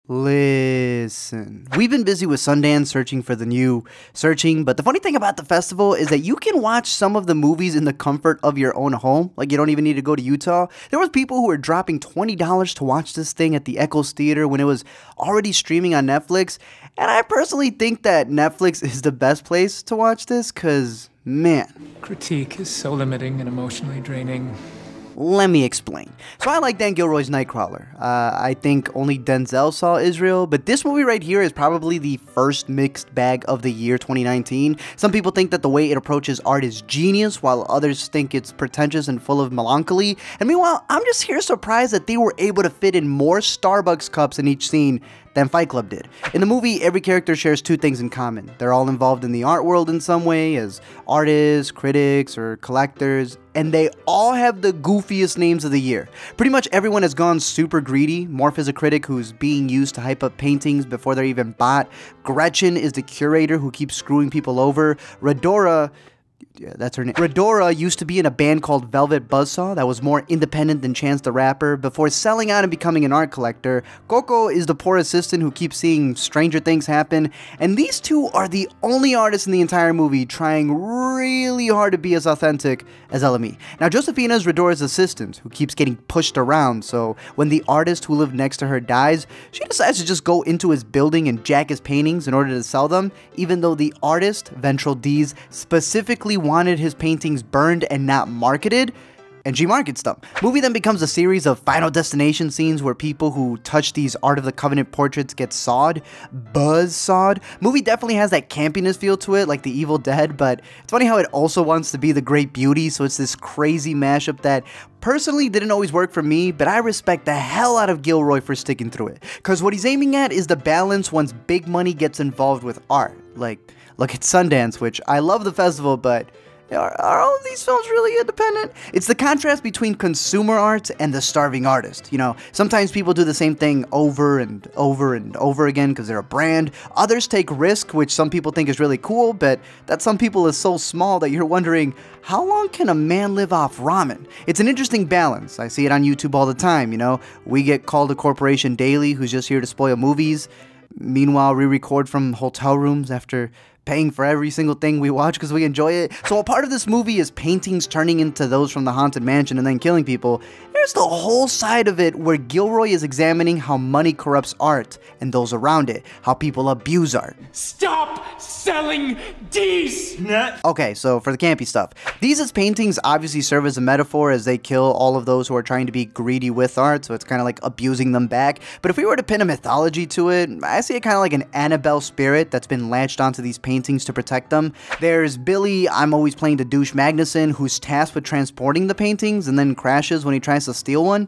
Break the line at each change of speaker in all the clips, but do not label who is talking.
Listen, we've been busy with Sundance searching for the new searching, but the funny thing about the festival is that you can watch some of the movies in the comfort of your own home. Like, you don't even need to go to Utah. There was people who were dropping $20 to watch this thing at the Echoes Theater when it was already streaming on Netflix. And I personally think that Netflix is the best place to watch this because, man.
Critique is so limiting and emotionally draining.
Let me explain. So I like Dan Gilroy's Nightcrawler. I think only Denzel saw Israel, but this movie right here is probably the first mixed bag of the year 2019. Some people think that the way it approaches art is genius, while others think it's pretentious and full of melancholy. And meanwhile, I'm just here surprised that they were able to fit in more Starbucks cups in each scene than Fight Club did. In the movie, every character shares two things in common. They're all involved in the art world in some way, as artists, critics, or collectors, and they all have the goofiest names of the year. Pretty much everyone has gone super greedy. Morph is a critic who's being used to hype up paintings before they're even bought. Gretchen is the curator who keeps screwing people over. Redora, yeah, that's her name. Redora used to be in a band called Velvet Buzzsaw that was more independent than Chance the Rapper before selling out and becoming an art collector. Coco is the poor assistant who keeps seeing stranger things happen. And these two are the only artists in the entire movie trying really hard to be as authentic as LME. Now, Josefina is Redora's assistant who keeps getting pushed around. So when the artist who lived next to her dies, she decides to just go into his building and jack his paintings in order to sell them, even though the artist, Ventral D's, specifically wanted his paintings burned and not marketed, and she markets them. Movie then becomes a series of Final Destination scenes where people who touch these Art of the Covenant portraits get sawed. Buzz-sawed. Movie definitely has that campiness feel to it, like The Evil Dead, but it's funny how it also wants to be The Great Beauty, so it's this crazy mashup that personally didn't always work for me, but I respect the hell out of Gilroy for sticking through it. Because what he's aiming at is the balance once big money gets involved with art. Like, look at Sundance, which I love the festival, but are all of these films really independent? It's the contrast between consumer art and the starving artist. You know, sometimes people do the same thing over and over and over again because they're a brand. Others take risk, which some people think is really cool, but that some people is so small that you're wondering, how long can a man live off ramen? It's an interesting balance. I see it on YouTube all the time, you know. We get called a corporation daily who's just here to spoil movies. Meanwhile, we record from hotel rooms after paying for every single thing we watch because we enjoy it. So a part of this movie is paintings turning into those from the Haunted Mansion and then killing people. There's the whole side of it where Gilroy is examining how money corrupts art and those around it, how people abuse art.
Stop selling these!
Okay, so for the campy stuff, these as paintings obviously serve as a metaphor as they kill all of those who are trying to be greedy with art, so it's kind of like abusing them back. But if we were to pin a mythology to it, I see it kind of like an Annabelle spirit that's been latched onto these paintings to protect them. There's Billy, I'm always playing the douche Magnuson, who's tasked with transporting the paintings and then crashes when he tries to steal one.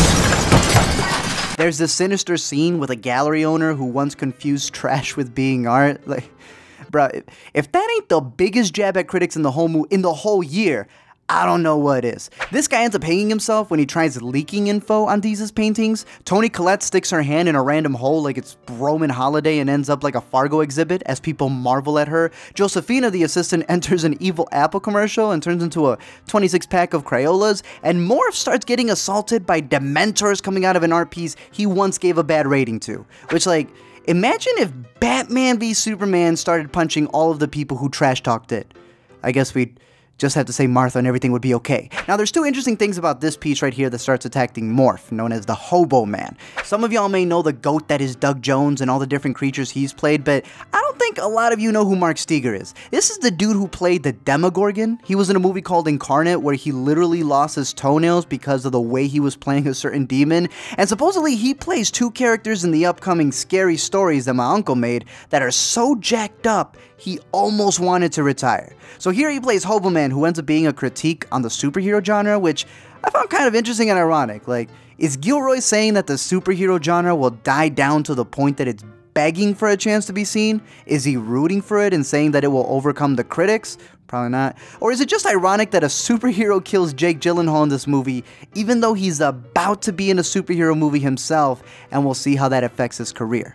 There's this sinister scene with a gallery owner who once confused trash with being art. Like, bruh, if that ain't the biggest jab at critics in the whole year, I don't know what is. This guy ends up hanging himself when he tries leaking info on Deez's paintings. Toni Collette sticks her hand in a random hole like it's Roman holiday and ends up like a Fargo exhibit as people marvel at her. Josefina, the assistant, enters an evil Apple commercial and turns into a 26-pack of Crayolas. And Morph starts getting assaulted by Dementors coming out of an art piece he once gave a bad rating to. Which, like, imagine if Batman v Superman started punching all of the people who trash talked it. I guess we'd just have to say Martha and everything would be okay. Now, there's two interesting things about this piece right here that starts attacking Morph, known as the Hobo Man. Some of y'all may know the goat that is Doug Jones and all the different creatures he's played, but I don't think a lot of you know who Mark Steger is. This is the dude who played the Demogorgon. He was in a movie called Incarnate where he literally lost his toenails because of the way he was playing a certain demon, and supposedly he plays two characters in the upcoming Scary Stories that my uncle made that are so jacked up he almost wanted to retire. So here he plays Hobo Man, who ends up being a critique on the superhero genre, which I found kind of interesting and ironic. Like, is Gilroy saying that the superhero genre will die down to the point that it's begging for a chance to be seen? Is he rooting for it and saying that it will overcome the critics? Probably not. Or is it just ironic that a superhero kills Jake Gyllenhaal in this movie, even though he's about to be in a superhero movie himself, and we'll see how that affects his career?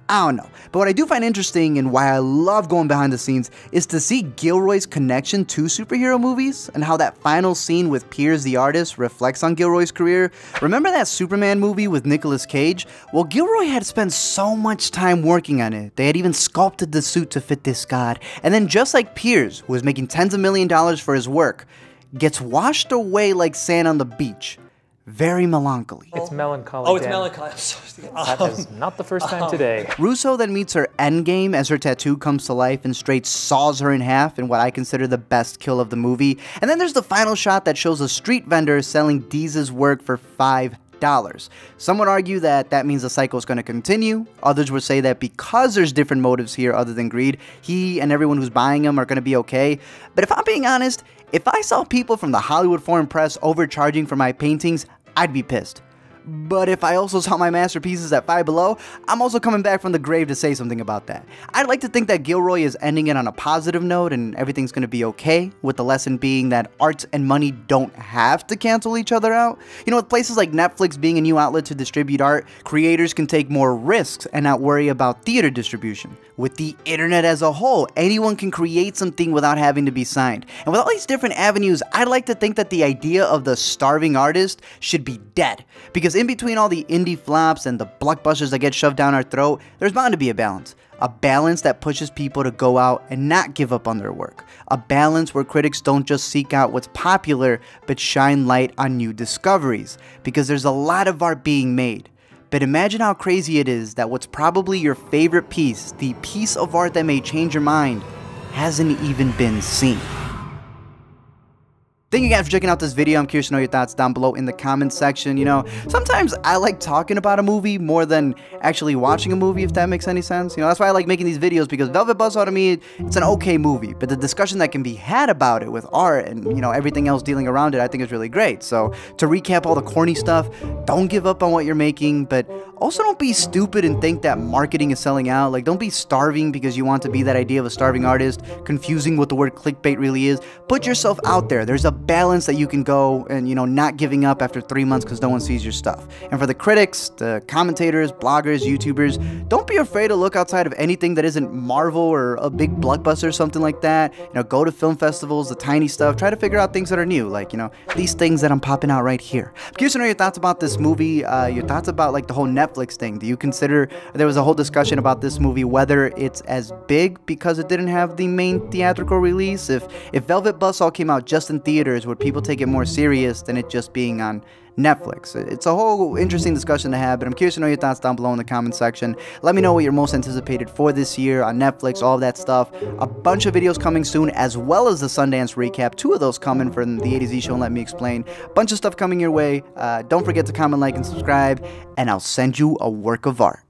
I don't know. But what I do find interesting and why I love going behind the scenes is to see Gilroy's connection to superhero movies and how that final scene with Piers the artist reflects on Gilroy's career. Remember that Superman movie with Nicolas Cage? Well, Gilroy had spent so much time working on it. They had even sculpted the suit to fit this god. And then just like Piers, who was making tens of millions of dollars for his work, gets washed away like sand on the beach. Very melancholy.
It's melancholy.
Oh, it's
Dan.
melancholy.
That is not the first time today.
Russo then meets her endgame as her tattoo comes to life and straight saws her in half in what I consider the best kill of the movie. And then there's the final shot that shows a street vendor selling Deez's work for $5. Some would argue that that means the cycle is going to continue. Others would say that because there's different motives here other than greed, he and everyone who's buying them are going to be okay. But if I'm being honest, if I saw people from the Hollywood Foreign Press overcharging for my paintings, I'd be pissed. But if I also saw my masterpieces at Five Below, I'm also coming back from the grave to say something about that. I'd like to think that Gilroy is ending it on a positive note and everything's going to be okay, with the lesson being that art and money don't have to cancel each other out. You know, with places like Netflix being a new outlet to distribute art, creators can take more risks and not worry about theater distribution. With the internet as a whole, anyone can create something without having to be signed. And with all these different avenues, I'd like to think that the idea of the starving artist should be dead. Because in between all the indie flops and the blockbusters that get shoved down our throat, there's bound to be a balance. A balance that pushes people to go out and not give up on their work. A balance where critics don't just seek out what's popular, but shine light on new discoveries. Because there's a lot of art being made. But imagine how crazy it is that what's probably your favorite piece, the piece of art that may change your mind, hasn't even been seen. Thank you guys for checking out this video. I'm curious to know your thoughts down below in the comments section. You know, sometimes I like talking about a movie more than actually watching a movie, if that makes any sense. You know, that's why I like making these videos, because Velvet Buzzsaw to me, it's an okay movie, but the discussion that can be had about it with art and, you know, everything else dealing around it, I think is really great. So to recap all the corny stuff, don't give up on what you're making, but also don't be stupid and think that marketing is selling out. Like, don't be starving because you want to be that idea of a starving artist, confusing what the word clickbait really is. Put yourself out there. There's a balance that you can go and, you know, not giving up after 3 months because no one sees your stuff. And for the critics, the commentators, bloggers, YouTubers, don't be afraid to look outside of anything that isn't Marvel or a big blockbuster or something like that. You know, go to film festivals, the tiny stuff, try to figure out things that are new, like, you know, these things that I'm popping out right here. I'm curious to know your thoughts about this movie, your thoughts about like the whole Netflix thing. Do you consider, there was a whole discussion about this movie, whether it's as big because it didn't have the main theatrical release? If Velvet Buzzsaw came out just in theaters, would people take it more serious than it just being on Netflix? It's a whole interesting discussion to have, but I'm curious to know your thoughts down below in the comment section. Let me know what you're most anticipated for this year on Netflix, all of that stuff. A bunch of videos coming soon, as well as the Sundance recap. 2 of those coming from the A to Z show and Let Me Explain. A bunch of stuff coming your way. Don't forget to comment, like, and subscribe, and I'll send you a work of art.